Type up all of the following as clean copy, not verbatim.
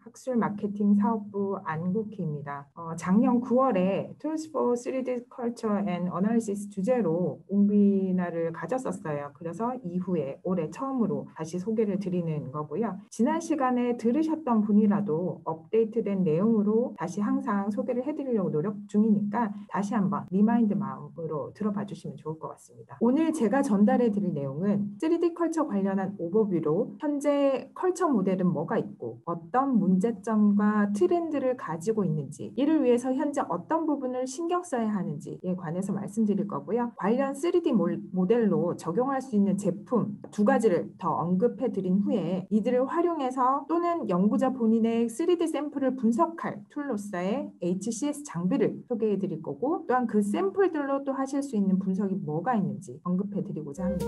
학술 마케팅 사업부 안국희입니다. 작년 9월에 Tools for 3D Culture and Analysis 주제로 옹비나를 가졌었어요. 그래서 이후에 올해 처음으로 다시 소개를 드리는 거고요. 지난 시간에 들으셨던 분이라도 업데이트된 내용으로 다시 항상 소개를 해드리려고 노력 중이니까 다시 한번 리마인드 마음으로 들어봐 주시면 좋을 것 같습니다. 오늘 제가 전달해 드릴 내용은 3D 컬처 관련한 오버뷰로 현재 컬처 모델은 뭐가 있고 어떤 문제점과 트렌드를 가지고 있는지, 이를 위해서 현재 어떤 부분을 신경 써야 하는지에 관해서 말씀드릴 거고요. 관련 3D 모델로 적용할 수 있는 제품 두 가지를 더 언급해 드린 후에 이들을 활용해서 또는 연구자 본인의 3D 샘플을 분석할 툴로서의 HCS 장비를 소개해 드릴 거고, 또한 그 샘플들로 또 하실 수 있는 분석이 뭐가 있는지 언급해 드리고자 합니다.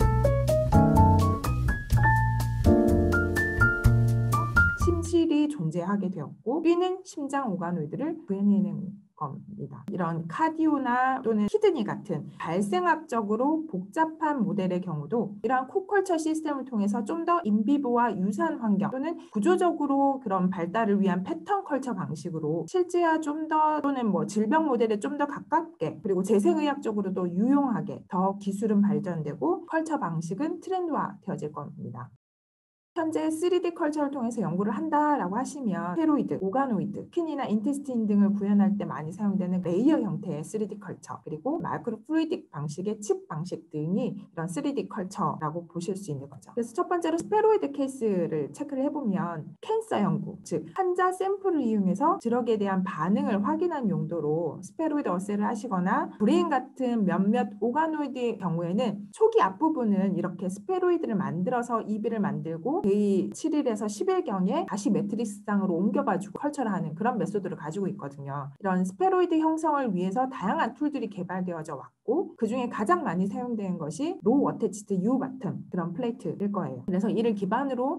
심실이 존재하게 되었고 뛰는 심장 오가노이드를 구현해낸 겁니다. 이런 카디오나 또는 키드니 같은 발생학적으로 복잡한 모델의 경우도 이러한 코컬처 시스템을 통해서 좀 더 인비보와 유사한 환경 또는 구조적으로 그런 발달을 위한 패턴 컬처 방식으로 실제와 좀 더 또는 질병 모델에 좀 더 가깝게, 그리고 재생의학적으로도 유용하게 더 기술은 발전되고 컬처 방식은 트렌드화 되어질 겁니다. 현재 3D 컬처를 통해서 연구를 한다라고 하시면 스페로이드, 오가노이드, 스킨이나 인테스틴 등을 구현할 때 많이 사용되는 레이어 형태의 3D 컬처, 그리고 마이크로 플루이딕 방식의 칩 방식 등이 이런 3D 컬처라고 보실 수 있는 거죠. 그래서 첫 번째로 스페로이드 케이스를 체크를 해보면 캔서 연구, 즉 환자 샘플을 이용해서 드럭에 대한 반응을 확인한 용도로 스페로이드 어세를 하시거나, 브레인 같은 몇몇 오가노이드의 경우에는 초기 앞부분은 이렇게 스페로이드를 만들어서 EB를 만들고 제 7일에서 10일경에 다시 매트릭스상으로 옮겨가지고 컬처를 하는 그런 메소드를 가지고 있거든요. 이런 스페로이드 형성을 위해서 다양한 툴들이 개발되어져 왔고, 그중에 가장 많이 사용되는 것이 로우 어태치드 U 바텀 그런 플레이트일 거예요. 그래서 이를 기반으로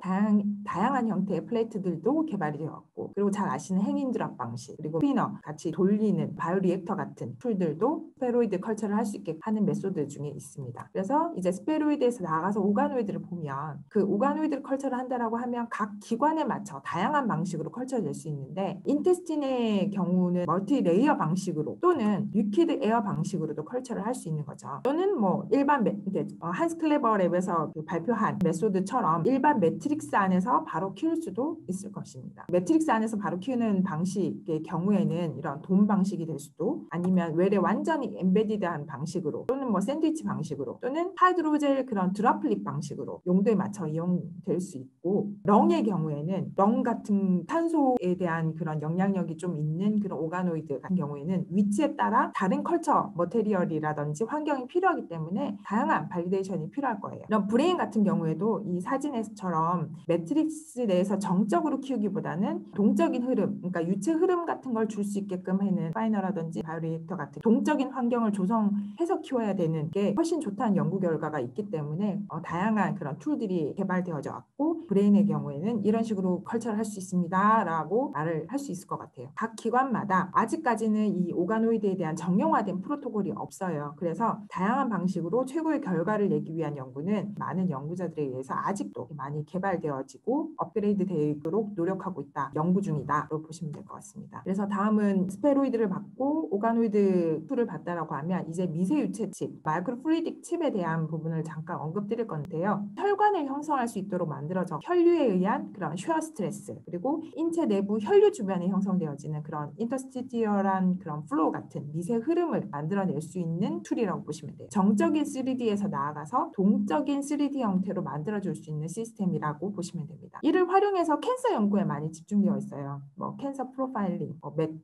다양한 형태의 플레이트들도 개발이 되었고, 그리고 잘 아시는 행인 드랍 방식, 그리고 스피너 같이 돌리는 바이오리액터 같은 툴들도 스페로이드 컬처를 할 수 있게 하는 메소드 중에 있습니다. 그래서 이제 스페로이드에서 나가서 오가노이드를 보면 그 오가노이드를 컬처를 한다라고 하면 각 기관에 맞춰 다양한 방식으로 컬처될 수 있는데, 인테스틴의 경우는 멀티 레이어 방식으로 또는 리퀴드 에어 방식으로도 컬처를 할 수 있는 거죠. 또는 일반 한스 클레버 랩에서 발표한 메소드처럼 일반 매트릭스 안에서 바로 키울 수도 있을 것입니다. 매트릭스 안에서 바로 키우는 방식의 경우에는 이런 돔 방식이 될 수도, 아니면 웰에 완전히 엠베디드한 방식으로, 또는 샌드위치 방식으로, 또는 하이드로젤 그런 드랍립 방식으로 용도에 맞춰 이용될 수 있고, 렁의 경우에는 렁 같은 탄소에 대한 그런 영향력이 좀 있는 그런 오가노이드 같은 경우에는 위치에 따라 다른 컬처 머테리얼이라든지 환경이 필요하기 때문에 다양한 발리데이션이 필요할 거예요. 이런 브레인 같은 경우에도 이 사진에서처럼 매트릭스 내에서 정적으로 키우기보다는 동적인 흐름, 그러니까 유체 흐름 같은 걸 줄 수 있게끔 하는 파이너라든지 바이오리액터 같은 동적인 환경을 조성해서 키워야 되는 게 훨씬 좋다는 연구 결과가 있기 때문에 다양한 그런 툴들이 개발되어져 왔고, 브레인의 경우에는 이런 식으로 컬처를 할 수 있습니다 라고 말을 할 수 있을 것 같아요. 각 기관마다 아직까지는 이 오가노이드에 대한 정형화된 프로토콜이 없어요. 그래서 다양한 방식으로 최고의 결과를 내기 위한 연구는 많은 연구자들에 의해서 아직도 많이 개발되어지고 업그레이드 되도록 노력하고 있다, 연구 중이다로 보시면 될 것 같습니다. 그래서 다음은 스페로이드를 받고 오가노이드 툴을 받다라고 하면 이제 미세유체 칩, 마이크로 플루이딕 칩에 대한 부분을 잠깐 언급드릴 건데요. 혈관을 형성할 수 있도록 만들어져 혈류에 의한 그런 쉐어 스트레스, 그리고 인체 내부 혈류 주변에 형성되어지는 그런 인터스티디얼한 그런 플로우 같은 미세 흐름을 만들어낼 수 있는 툴이라고 보시면 돼요. 정적인 3D에서 나아가서 동적인 3D 형태로 만들어줄 수 있는 시스템이라고 보시면 됩니다. 이를 활용해서 캔서 연구에 많이 집중되어 있어요. 캔서 프로파일링,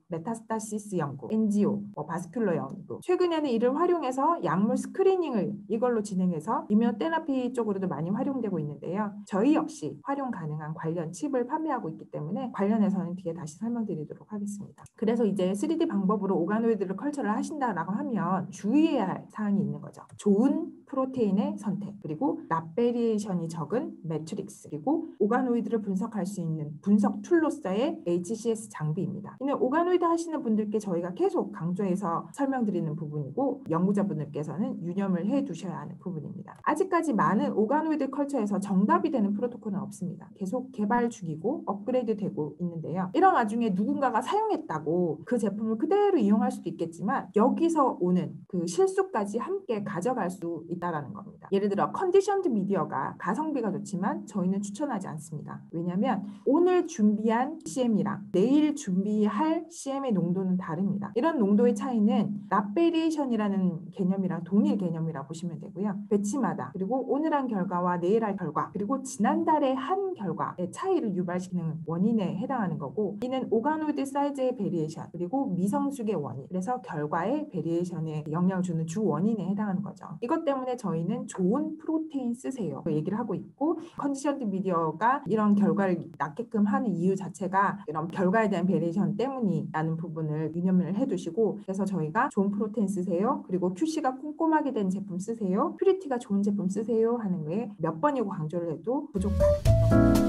메타스타시스 연구, NGO, 바스큘러 연구. 최근에는 이를 활용해서 약물 스크리닝을 이걸로 진행해서 이뮤노테라피 쪽으로도 많이 활용되고 있는데요. 저희 역시 활용 가능한 관련 칩을 판매하고 있기 때문에 관련해서는 뒤에 다시 설명드리도록 하겠습니다. 그래서 이제 3D 방법으로 오가노이드를 컬처를 하신다라고 하면 주의해야 할 사항이 있는 거죠. 좋은 프로테인의 선택, 그리고 납 베리에이션이 적은 매트릭스, 그리고 오가노이드를 분석할 수 있는 분석 툴로서의 HCS 장비입니다. 이는 오가노이드 하시는 분들께 저희가 계속 강조해서 설명드리는 부분이고 연구자분들께서는 유념을 해 두셔야 하는 부분입니다. 아직까지 많은 오가노이드 컬처에서 정답이 되는 프로토콜은 없습니다. 계속 개발 중이고 업그레이드 되고 있는데요. 이런 와중에 누군가가 사용했다고 그 제품을 그대로 이용할 수도 있겠지만 여기서 오는 그 실수까지 함께 가져갈 수 있다는 겁니다. 예를 들어 컨디션드 미디어가 가성비가 좋지만 저희는 추천하지 않습니다. 왜냐하면 오늘 준비한 CM이랑 내일 준비할 CM의 농도는 다릅니다. 이런 농도의 차이는 납 베리에이션이라는 개념이랑 동일 개념이라고 보시면 되고요. 배치마다 그리고 오늘 한 결과와 내일 할 결과 그리고 지난달에 한 결과의 차이를 유발시키는 원인에 해당하는 거고 이는 오가노이드 사이즈의 베리에이션 그리고 미성숙의 원인 그래서 결과의 베리에이션에 영향을 주는 주 원인에 해당하는 거죠. 이것 때문에 저희는 좋은 프로테인 쓰세요 얘기를 하고 있고 컨디션드 미디어가 이런 결과를 낳게끔 하는 이유 자체가 이런 결과에 대한 베리에이션 때문이라는 부분을 유념을 해두시고 그래서 저희가 좋은 프로테인 쓰세요 그리고 QC가 꼼꼼하게 된 제품 쓰세요 퓨리티가 좋은 제품 쓰세요 하는 거에 몇 번이고 강조를 해도 부족하다.